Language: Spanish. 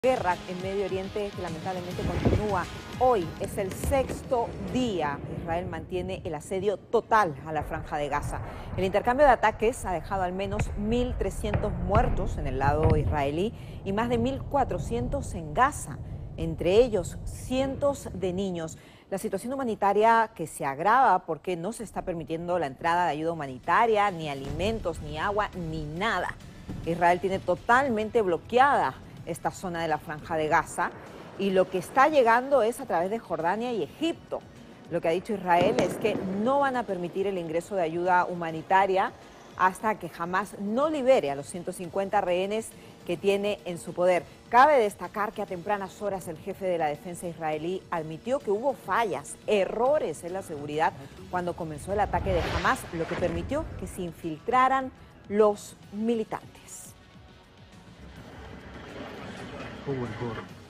Guerra en Medio Oriente que lamentablemente continúa. Hoy es el sexto día. Israel mantiene el asedio total a la Franja de Gaza. El intercambio de ataques ha dejado al menos 1.300 muertos en el lado israelí y más de 1.400 en Gaza, entre ellos cientos de niños. La situación humanitaria que se agrava porque no se está permitiendo la entrada de ayuda humanitaria, ni alimentos, ni agua, ni nada. Israel tiene totalmente bloqueada esta zona de la Franja de Gaza y lo que está llegando es a través de Jordania y Egipto. Lo que ha dicho Israel es que no van a permitir el ingreso de ayuda humanitaria hasta que Hamás no libere a los 150 rehenes que tiene en su poder. Cabe destacar que a tempranas horas el jefe de la defensa israelí admitió que hubo fallas, errores en la seguridad cuando comenzó el ataque de Hamás, lo que permitió que se infiltraran los militantes. هو الجار